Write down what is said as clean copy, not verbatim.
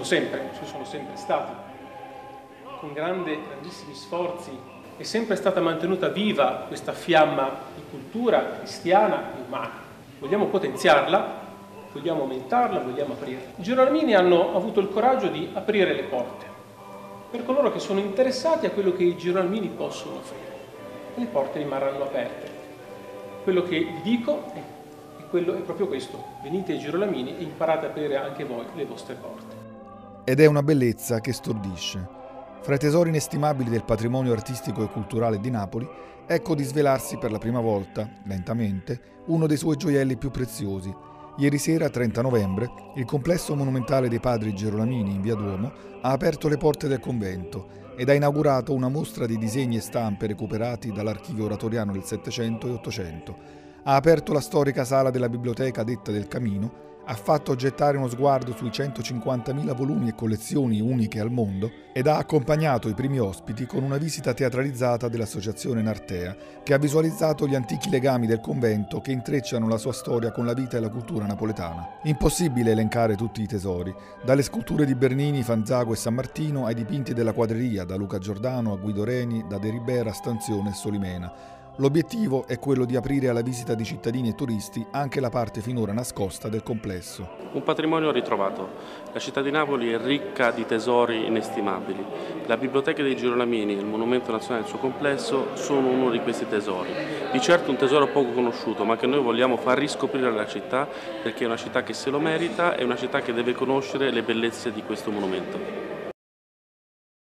sempre, ci sono sempre stati. Con grandissimi sforzi è sempre stata mantenuta viva questa fiamma di cultura cristiana e umana. Vogliamo potenziarla, vogliamo aumentarla, vogliamo aprirla. I Girolαμini hanno avuto il coraggio di aprire le porte per coloro che sono interessati a quello che i Girolαμini possono offrire. E le porte rimarranno aperte. Quello che vi dico è proprio questo: venite ai Girolαμini e imparate a aprire anche voi le vostre porte. Ed è una bellezza che stordisce. Fra i tesori inestimabili del patrimonio artistico e culturale di Napoli, ecco di svelarsi per la prima volta, lentamente, uno dei suoi gioielli più preziosi. Ieri sera, 30 novembre, il complesso monumentale dei padri Girolαμini in Via Duomo ha aperto le porte del convento ed ha inaugurato una mostra di disegni e stampe recuperati dall'archivio oratoriano del Settecento e Ottocento. Ha aperto la storica sala della biblioteca detta del Camino, ha fatto gettare uno sguardo sui 150.000 volumi e collezioni uniche al mondo ed ha accompagnato i primi ospiti con una visita teatralizzata dell'associazione Nartea, che ha visualizzato gli antichi legami del convento che intrecciano la sua storia con la vita e la cultura napoletana. Impossibile elencare tutti i tesori, dalle sculture di Bernini, Fanzago e San Martino ai dipinti della quadreria, da Luca Giordano a Guido Reni, da De Ribera, Stanzione e Solimena. L'obiettivo è quello di aprire alla visita di cittadini e turisti anche la parte finora nascosta del complesso. Un patrimonio ritrovato. La città di Napoli è ricca di tesori inestimabili. La biblioteca dei Girolαμini e il Monumento Nazionale del suo complesso sono uno di questi tesori. Di certo un tesoro poco conosciuto, ma che noi vogliamo far riscoprire alla città, perché è una città che se lo merita, è una città che deve conoscere le bellezze di questo monumento.